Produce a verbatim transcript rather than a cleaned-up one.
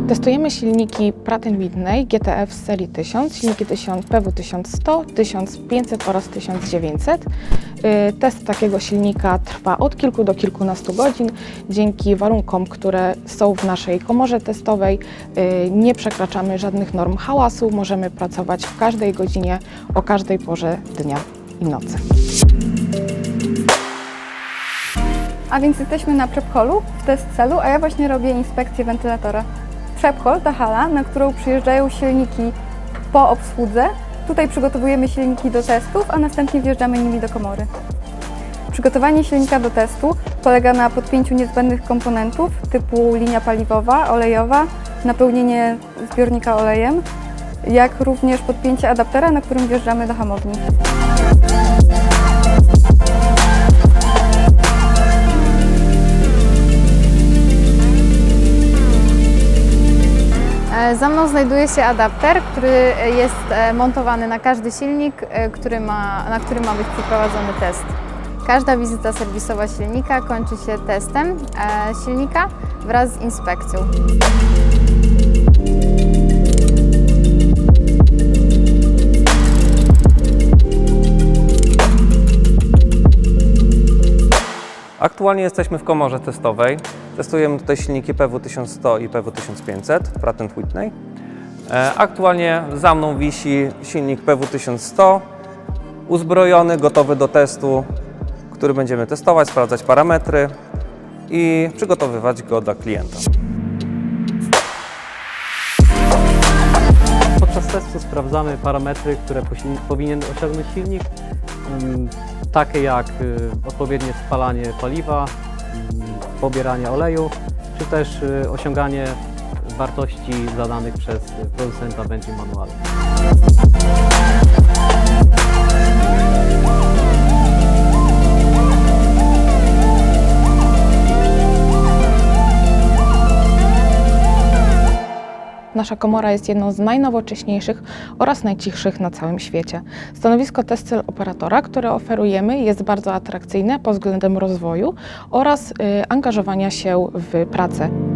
Testujemy silniki Pratt and Whitney G T F z serii tysiąc, silniki P W tysiąc sto, tysiąc pięćset oraz tysiąc dziewięćset. Test takiego silnika trwa od kilku do kilkunastu godzin. Dzięki warunkom, które są w naszej komorze testowej, nie przekraczamy żadnych norm hałasu. Możemy pracować w każdej godzinie, o każdej porze dnia i nocy. A więc jesteśmy na prep hallu w test celu, a ja właśnie robię inspekcję wentylatora. Prep hall to hala, na którą przyjeżdżają silniki po obsłudze. Tutaj przygotowujemy silniki do testów, a następnie wjeżdżamy nimi do komory. Przygotowanie silnika do testu polega na podpięciu niezbędnych komponentów typu linia paliwowa, olejowa, napełnienie zbiornika olejem, jak również podpięcie adaptera, na którym wjeżdżamy do hamowni. Za mną znajduje się adapter, który jest montowany na każdy silnik, który ma, na którym ma być przeprowadzony test. Każda wizyta serwisowa silnika kończy się testem silnika wraz z inspekcją. Aktualnie jesteśmy w komorze testowej. Testujemy tutaj silniki P W tysiąc sto i P W tysiąc pięćset Pratt and Whitney. Aktualnie za mną wisi silnik P W tysiąc sto, uzbrojony, gotowy do testu, który będziemy testować, sprawdzać parametry i przygotowywać go dla klienta. Podczas testu sprawdzamy parametry, które powinien osiągnąć silnik, takie jak odpowiednie spalanie paliwa, pobieranie oleju, czy też osiąganie wartości zadanych przez producenta w engine manualu. Nasza komora jest jedną z najnowocześniejszych oraz najcichszych na całym świecie. Stanowisko test cell operatora, które oferujemy, jest bardzo atrakcyjne pod względem rozwoju oraz y, angażowania się w pracę.